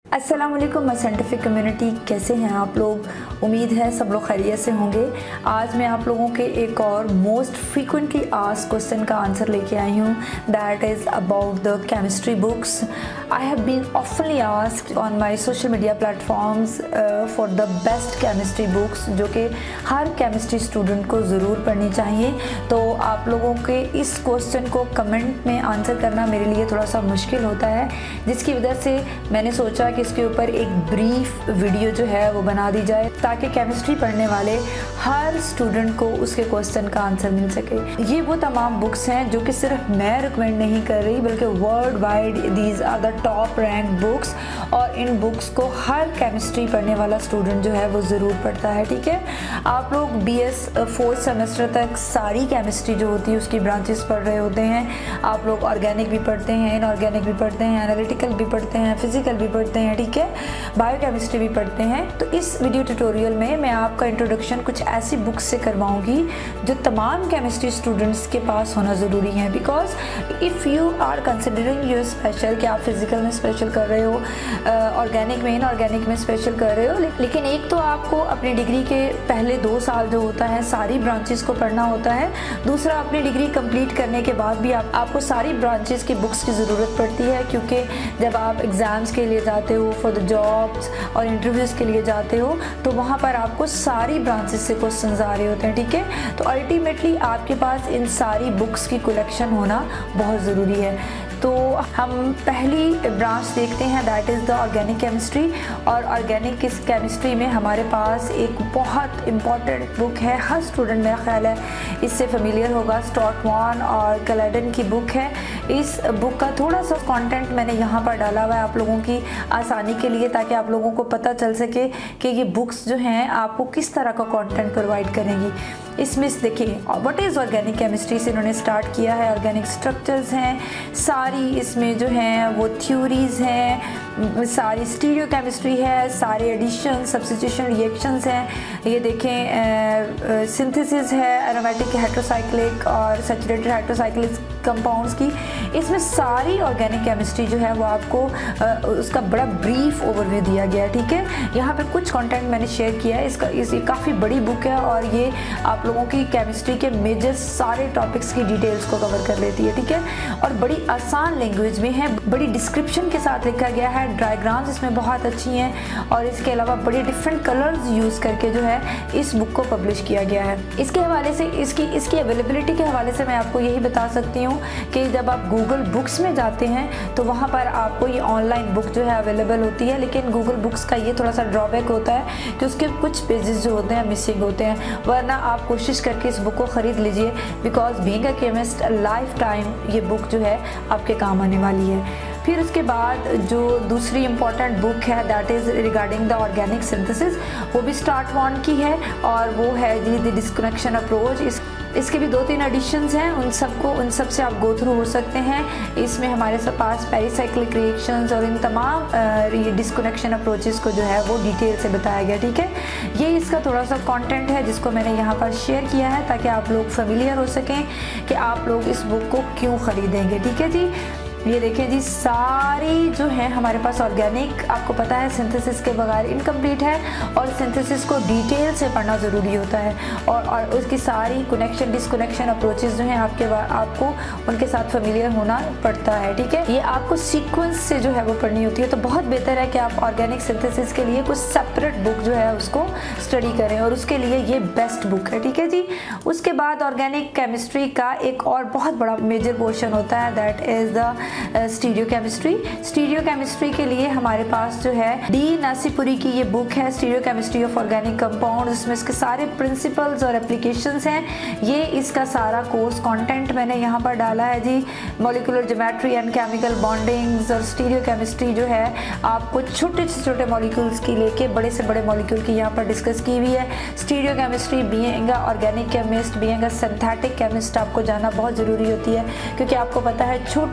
अस्सलाम वालेकुम my scientific community, कैसे हैं आप लोग। उम्मीद है सब लोग खैरियत से होंगे। आज मैं आप लोगों के एक और मोस्ट फ्रीक्वेंटली आस्क्ड क्वेश्चन का आंसर लेके आई हूँ, that is about the chemistry books. I have been oftenly asked on my social media platforms for the best chemistry books, जो कि हर केमिस्ट्री स्टूडेंट को ज़रूर पढ़नी चाहिए। तो आप लोगों के इस क्वेश्चन को कमेंट में आंसर करना मेरे लिए थोड़ा सा मुश्किल होता है, जिसकी वजह से मैंने सोचा कि इसके ऊपर एक ब्रीफ वीडियो जो है वो बना दी जाए, ताकि केमिस्ट्री पढ़ने वाले हर स्टूडेंट को उसके क्वेश्चन का आंसर मिल सके। ये वो तमाम बुक्स हैं जो कि सिर्फ मैं रिकमेंड नहीं कर रही, बल्कि world wide these are the top rank books, और इन बुक्स को हर केमिस्ट्री पढ़ने वाला स्टूडेंट जो है वो ज़रूर पढ़ता है। ठीक है, आप लोग BS 4th सेमेस्टर तक सारी केमिस्ट्री जो होती है उसकी ब्रांचेस पढ़ रहे होते हैं। आप लोग ऑर्गेनिक भी पढ़ते हैं, इनऑर्गेनिक भी पढ़ते हैं, एनालिटिकल भी पढ़ते हैं, फिजिकल भी पढ़ते हैं, ठीक है, बायोकेमिस्ट्री भी पढ़ते हैं। तो इस वीडियो ट्यूटोरियल में मैं आपका इंट्रोडक्शन कुछ ऐसी बुक्स से करवाऊंगी जो तमाम केमिस्ट्री स्टूडेंट्स के पास होना ज़रूरी है। Because if you are considering your special, कि आप फिजिकल में स्पेशल कर रहे हो, ऑर्गेनिक में, इनऑर्गेनिक में स्पेशल कर रहे हो, लेकिन एक तो आपको अपनी डिग्री के पहले 2 साल जो होता है सारी ब्रांचेस को पढ़ना होता है। दूसरा, अपनी डिग्री कंप्लीट करने के बाद भी आपको सारी ब्रांचेस की बुक्स की ज़रूरत पड़ती है, क्योंकि जब आप एग्ज़ाम्स के लिए जाते हो, फॉर द जॉब्स और इंटरव्यूज़ के लिए जाते हो, तो वहाँ पर आपको सारी ब्रांचेस से क्वेश्चंस आ रहे होते हैं। ठीक है, तो अल्टीमेटली आपके पास इन सारी बुक्स की कलेक्शन होना बहुत ज़रूरी है। तो हम पहली ब्रांच देखते हैं, that is the organic chemistry. और ऑर्गेनिक इस केमिस्ट्री में हमारे पास एक बहुत इम्पॉर्टेंट बुक है, हर स्टूडेंट मेरा ख्याल है इससे फेमिलियर होगा, स्टॉकमैन और कलेडन की बुक है। इस बुक का थोड़ा सा कंटेंट मैंने यहाँ पर डाला हुआ है आप लोगों की आसानी के लिए, ताकि आप लोगों को पता चल सके कि ये बुक्स जो हैं आपको किस तरह का कंटेंट प्रोवाइड करेंगी। इसमें देखिए व्हाट इज़ ऑर्गेनिक केमिस्ट्री से इन्होंने स्टार्ट किया है। ऑर्गेनिक स्ट्रक्चर्स हैं सारी, इसमें जो हैं वो थ्योरीज हैं, सारी स्टीरियो केमिस्ट्री है, सारे एडिशन सब्स्टिट्यूशन रिएक्शंस हैं, ये देखें सिंथेसिस है, एरोमेटिक हेट्रोसाइक्लिक और सैचुरेटेड हाइड्रोसाइक्लिक कंपाउंड्स की। इसमें सारी ऑर्गेनिक केमिस्ट्री जो है वो आपको उसका बड़ा ब्रीफ ओवरव्यू दिया गया है। ठीक है, यहाँ पे कुछ कंटेंट मैंने शेयर किया है। ये काफ़ी बड़ी बुक है और ये आप लोगों की केमिस्ट्री के मेजर सारे टॉपिक्स की डिटेल्स को कवर कर लेती है। ठीक है, और बड़ी आसान लैंग्वेज में है, बड़ी डिस्क्रिप्शन के साथ लिखा गया है, डायग्राम्स इसमें बहुत अच्छी हैं, और इसके अलावा बड़े डिफरेंट कलर्स यूज़ करके जो है इस बुक को पब्लिश किया गया है। इसके हवाले से इसकी अवेलेबिलिटी के हवाले से मैं आपको यही बता सकती हूँ कि जब आप गूगल बुक्स में जाते हैं तो वहाँ पर आपको ये ऑनलाइन बुक जो है अवेलेबल होती है, लेकिन गूगल बुक्स का ये थोड़ा सा ड्रॉबैक होता है कि उसके कुछ पेजेस जो होते हैं मिसिंग होते हैं, वरना आप कोशिश करके इस बुक को ख़रीद लीजिए, because being a chemist life time ये बुक जो है आपके काम आने वाली है। फिर उसके बाद जो दूसरी इम्पॉर्टेंट बुक है, that is regarding the organic synthesis, वो भी स्टॉकमैन की है, और वो है जी द डिस्कनेक्शन अप्रोच। इसके भी 2-3 एडिशंस हैं, उन सब से आप गो थ्रू हो सकते हैं। इसमें हमारे पास पेरिसाइक्लिक रिएक्शंस और इन तमाम डिस्कनेक्शन अप्रोचेस को जो है वो डिटेल से बताया गया। ठीक है, ये इसका थोड़ा सा कंटेंट है जिसको मैंने यहाँ पर शेयर किया है, ताकि आप लोग फेमिलियर हो सकें कि आप लोग इस बुक को क्यों ख़रीदेंगे। ठीक है जी, ये देखें जी, सारी जो है हमारे पास ऑर्गेनिक, आपको पता है सिंथेसिस के बगैर इनकम्प्लीट है, और सिंथेसिस को डिटेल से पढ़ना ज़रूरी होता है, और उसकी सारी कनेक्शन डिस्कनेक्शन अप्रोचेस जो हैं आपको उनके साथ फेमिलियर होना पड़ता है। ठीक है, ये आपको सीक्वेंस से जो है वो पढ़नी होती है, तो बहुत बेहतर है कि आप ऑर्गेनिक सिंथेसिस के लिए कुछ सेपरेट बुक जो है उसको स्टडी करें, और उसके लिए ये बेस्ट बुक है। ठीक है जी, उसके बाद ऑर्गेनिक केमिस्ट्री का एक और बहुत बड़ा मेजर पोर्शन होता है, that is the stereochemistry. Stereochemistry के लिए हमारे पास जो है डी नासीपुरी की ये बुक है, stereochemistry of organic compound. इसमें इसके सारे प्रिंसिपल्स और एप्लीकेशंस हैं। ये इसका सारा कोर्स कंटेंट मैंने यहाँ पर डाला है जी। Molecular geometry and chemical bondings और स्टीरियो केमिस्ट्री जो है आपको छोटे से छोटे मॉलिक्यूल्स की लेके बड़े से बड़े मॉलिक्यूल की यहाँ पर डिस्कस की हुई है। Stereochemistry being organic chemist, being synthetic chemist आपको जानना बहुत ज़रूरी होती है, क्योंकि आपको पता है छोटी सी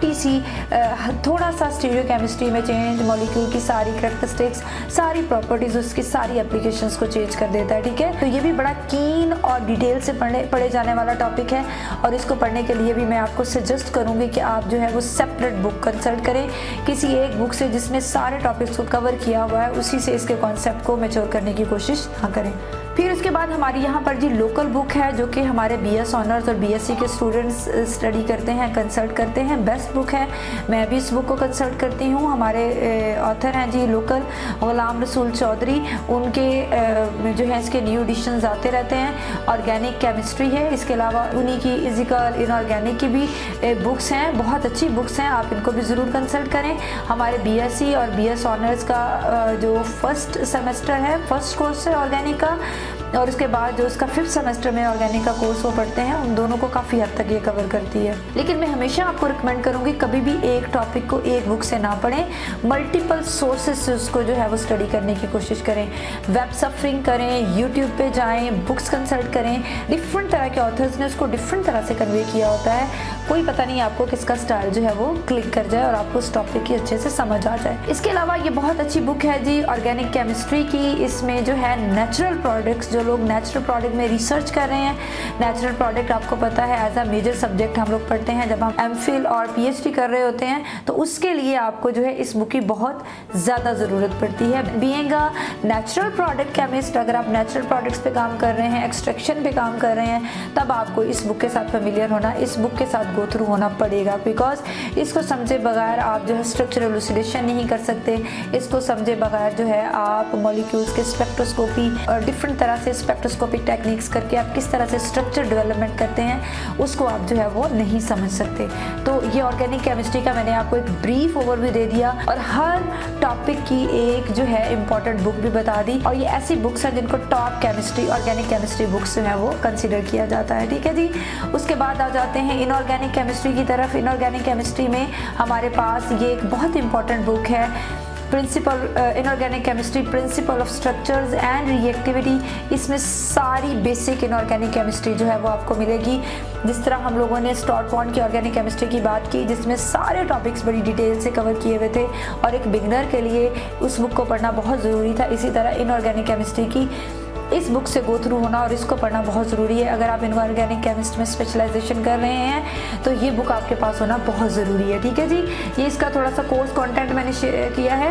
थोड़ा सा स्टीरियोकेमिस्ट्री में चेंज, मॉलिक्यूल की सारी करैक्टरिस्टिक्स, सारी प्रॉपर्टीज़, उसकी सारी एप्लीकेशंस को चेंज कर देता है। ठीक है, तो ये भी बड़ा कीन और डिटेल से पढ़े जाने वाला टॉपिक है और इसको पढ़ने के लिए भी मैं आपको सजेस्ट करूँगी कि आप जो है वो सेपरेट बुक कंसल्ट करें किसी एक बुक से जिसने सारे टॉपिक्स को कवर किया हुआ है, उसी से इसके कॉन्सेप्ट को मैच्योर करने की कोशिश ना करें। फिर उसके बाद हमारी यहाँ पर जी लोकल बुक है जो कि हमारे BS ऑनर्स और BSc के स्टूडेंट्स स्टडी करते हैं, कंसल्ट करते हैं। बेस्ट बुक है, मैं भी इस बुक को कंसल्ट करती हूँ। हमारे ऑथर हैं जी लोकल गुलाम रसूल चौधरी, उनके जो है इसके न्यू एडिशंस आते रहते हैं। ऑर्गेनिक केमिस्ट्री है, इसके अलावा उन्हीं की फिजिकल इनऑर्गेनिक की भी बुक्स हैं, बहुत अच्छी बुक्स हैं, आप इनको भी ज़रूर कंसल्ट करें। हमारे BSc और BS ऑनर्स का जो फर्स्ट सेमेस्टर है, फर्स्ट कोर्स है ऑर्गेनिक का, और उसके बाद जो उसका 5th सेमेस्टर में ऑर्गेनिक का कोर्स वो पढ़ते हैं, उन दोनों को काफ़ी हद तक ये कवर करती है। लेकिन मैं हमेशा आपको रिकमेंड करूँगी कभी भी एक टॉपिक को एक बुक से ना पढ़ें, मल्टीपल सोर्सेस से उसको जो है वो स्टडी करने की कोशिश करें। वेब सफरिंग करें, यूट्यूब पे जाएं, बुक्स कंसल्ट करें, डिफरेंट तरह के ऑथर्स ने उसको डिफरेंट तरह से कन्वे किया होता है। कोई पता नहीं आपको किसका स्टाइल जो है वो क्लिक कर जाए और आपको उस टॉपिक की अच्छे से समझ आ जाए। इसके अलावा ये बहुत अच्छी बुक है जी ऑर्गेनिक केमिस्ट्री की। इसमें जो है नेचुरल प्रोडक्ट्स, जो लोग नेचुरल प्रोडक्ट में रिसर्च कर रहे हैं, नेचुरल प्रोडक्ट आपको पता है एज अ मेजर सब्जेक्ट हम लोग पढ़ते हैं जब हम MPhil और PhD कर रहे होते हैं, तो उसके लिए आपको जो है इस बुक की बहुत ज़्यादा ज़रूरत पड़ती है। Being a natural product chemist, अगर आप नेचुरल प्रोडक्ट्स पे काम कर रहे हैं, एक्सट्रैक्शन पे काम कर रहे हैं, तब आपको इस बुक के साथ फेमिलियर होना, इस बुक के साथ गो थ्रू होना पड़ेगा। बिकॉज इसको समझे बगैर आप जो है स्ट्रक्चरल एलुसिडेशन नहीं कर सकते, इसको समझे बगैर जो है आप मॉलिक्यूल्स के स्पेक्ट्रोस्कोपी और डिफरेंट तरह से स्पेक्ट्रोस्कोपिक टेक्निक्स करके आप किस तरह से स्ट्रक्चर डेवलपमेंट करते हैं उसको आप जो है वो नहीं समझ सकते। तो ये ऑर्गेनिक केमिस्ट्री का मैंने आपको एक ब्रीफ ओवरव्यू दे दिया और हर टॉपिक की एक जो है इंपॉर्टेंट बुक भी बता दी, और ये ऐसी बुक्स हैं जिनको top chemistry organic chemistry books जो है वो कंसिडर किया जाता है। ठीक है जी, उसके बाद आ जाते हैं इनऑर्गेनिक केमिस्ट्री की तरफ। इनऑर्गेनिक केमिस्ट्री में हमारे पास ये एक बहुत इंपॉर्टेंट बुक है, principle inorganic chemistry, principle of structures and reactivity. इसमें सारी बेसिक इनऑर्गेनिक केमिस्ट्री जो है वो आपको मिलेगी। जिस तरह हम लोगों ने स्टॉट बॉन्ड की ऑर्गेनिक केमिस्ट्री की बात की जिसमें सारे टॉपिक्स बड़ी डिटेल से कवर किए हुए थे और एक बिगनर के लिए उस बुक को पढ़ना बहुत ज़रूरी था, इसी तरह इनऑर्गेनिक केमिस्ट्री की इस बुक से गो थ्रू होना और इसको पढ़ना बहुत ज़रूरी है। अगर आप इनऑर्गेनिक केमिस्ट में स्पेशलाइजेशन कर रहे हैं तो ये बुक आपके पास होना बहुत ज़रूरी है। ठीक है जी, ये इसका थोड़ा सा कोर्स कंटेंट मैंने शेयर किया है।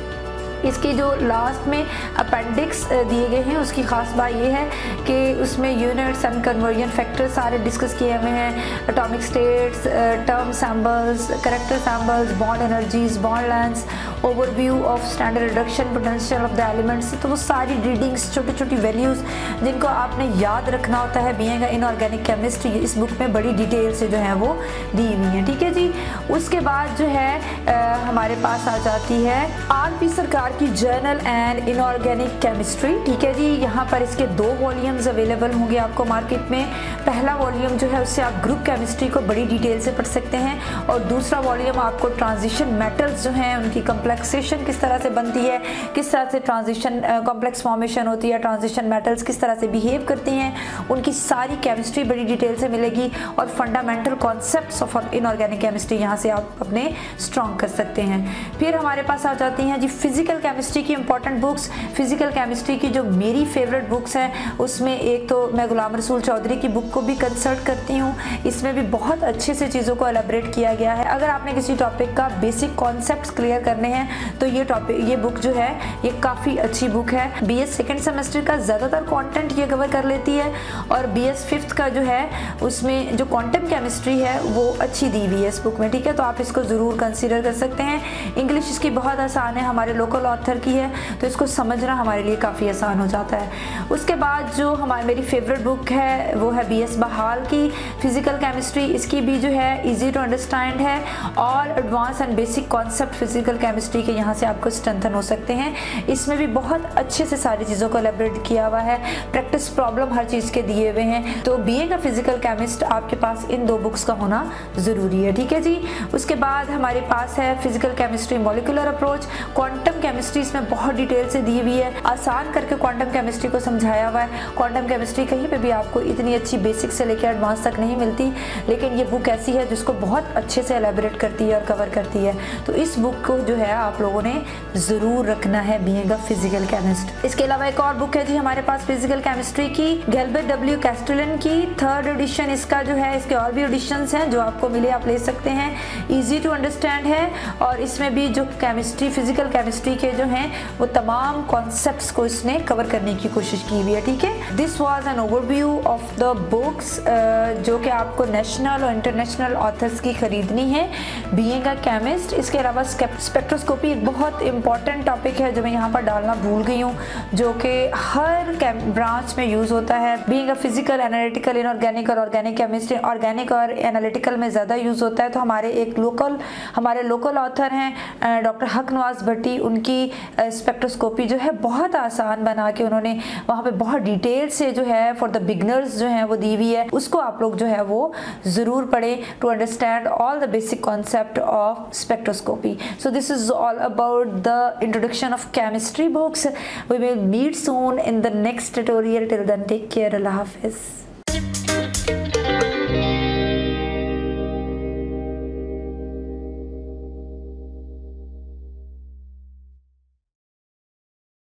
इसकी जो लास्ट में अपेंडिक्स दिए गए हैं उसकी ख़ास बात ये है कि उसमें यूनिट्स एंड कन्वर्जन फैक्टर सारे डिस्कस किए हुए हैं, atomic states, term symbols, character symbols, bond energies, bond lengths, overview of standard reduction potential of the elements. तो वो सारी रीडिंग्स, छोटी छोटी वैल्यूज़ जिनको आपने याद रखना होता है बीइंग इनऑर्गेनिक केमिस्ट्री, इस बुक में बड़ी डिटेल से जो है वो दी हुई है। ठीक है जी, उसके बाद जो है हमारे पास आ जाती है RP सरकार की जर्नल एंड इनऑर्गेनिक केमिस्ट्री। ठीक है जी, यहाँ पर इसके 2 वॉल्यूम्स अवेलेबल होंगे आपको मार्केट में। पहला वॉल्यूम जो है उससे आप ग्रुप केमिस्ट्री को बड़ी डिटेल से पढ़ सकते हैं और दूसरा वॉल्यूम आपको ट्रांजिशन मेटल्स जो हैं उनकी कॉम्प्लेक्सेशन किस तरह से बनती है, किस तरह से ट्रांजिशन कॉम्प्लेक्स फॉर्मेशन होती है, ट्रांजिशन मेटल्स किस तरह से बिहेव करती हैं, उनकी सारी केमिस्ट्री बड़ी डिटेल से मिलेगी और fundamental concepts of inorganic chemistry यहाँ से आप अपने स्ट्रॉन्ग कर सकते हैं। फिर हमारे पास आ जाती हैं जी फिजिकल केमिस्ट्री की इंपॉर्टेंट बुक्स। फिजिकल केमिस्ट्री की जो मेरी फेवरेट बुक्स हैं उसमें एक तो मैं गुलाम रसूल चौधरी की बुक को भी कंसल्ट करती हूँ, इसमें भी बहुत अच्छे से चीज़ों को एलेबरेट किया गया है। अगर आपने किसी टॉपिक का बेसिक कॉन्सेप्ट्स क्लियर करने हैं तो ये बुक जो है ये काफ़ी अच्छी बुक है। BS सेकेंड सेमेस्टर का ज़्यादातर कॉन्टेंट ये कवर कर लेती है और BS 5th का जो है उसमें जो क्वांटम केमिस्ट्री है वो अच्छी दी हुई है इस बुक में। ठीक है, तो आप इसको ज़रूर कंसिडर कर सकते हैं। इंग्लिश इसकी बहुत आसान है, हमारे लोकल ऑथर की है तो इसको समझना हमारे लिए काफ़ी आसान हो जाता है। उसके बाद जो मेरी फेवरेट बुक है वो है BS बहाल की फिजिकल केमिस्ट्री। इसकी भी जो है इजी टू अंडरस्टैंड है और advance and basic concept physical chemistry के यहाँ से आपको स्ट्रेंथन हो सकते हैं। इसमें भी बहुत अच्छे से सारी चीज़ों को एलेबरेट किया हुआ है, प्रैक्टिस प्रॉब्लम हर चीज़ के दिए हुए हैं। तो बीइंग अ फिजिकल केमिस्ट आपके पास इन 2 बुक्स का होना ज़रूरी है। ठीक है जी, उसके बाद हमारे पास है physical chemistry molecular approach, quantum chemistry chemistry इसमें बहुत डिटेल से दी हुई है, आसान करके क्वांटम केमिस्ट्री को समझाया हुआ है। क्वांटम केमिस्ट्री कहीं पे भी आपको इतनी अच्छी बेसिक से लेकर एडवांस तक नहीं मिलती, लेकिन ये बुक ऐसी है जिसको बहुत अच्छे से एलेबोरेट करती है और कवर करती है। तो इस बुक को जो है आप लोगों ने ज़रूर रखना है बीइंग अ फिजिकल केमिस्ट। इसके अलावा एक और बुक है जी हमारे पास फिजिकल केमिस्ट्री की, गैल्बर्ट डब्ल्यू कैस्टेलन की 3rd एडिशन इसका जो है। इसके और भी एडिशंस हैं, जो आपको मिले आप ले सकते हैं। ईजी टू अंडरस्टैंड है और इसमें भी जो केमिस्ट्री, फिजिकल केमिस्ट्री के जो हैं वो तमाम कॉन्सेप्ट्स को इसने कवर करने की कोशिश की हुई है। ठीक है, this was an overview of the books जो कि आपको नेशनल और इंटरनेशनल ऑथर्स की खरीदनी है बीइंग अ केमिस्ट। इसके अलावा स्पेक्ट्रोस्कोपी एक बहुत इंपॉर्टेंट टॉपिक है जो मैं यहाँ पर डालना भूल गई हूँ, जो कि हर ब्रांच में यूज होता है। Being a physical, analytical, inorganic और ऑर्गेनिक केमिस्ट्री, ऑर्गेनिक और एनालिटिकल में ज़्यादा यूज होता है। तो हमारे लोकल ऑथर हैं डॉक्टर हक नवाज भट्टी, उनकी स्पेक्ट्रोस्कोपी जो है बहुत आसान बना के उन्होंने वहाँ पे बहुत डिटेल से जो है फॉर द बिगनर्स जो है वो दी हुई है। उसको आप लोग जो है वो ज़रूर पढ़ें to understand all the basic concept of spectroscopy. So this is all about the introduction of chemistry books. We will meet soon in the next tutorial. Till then, take care. Allah Hafiz.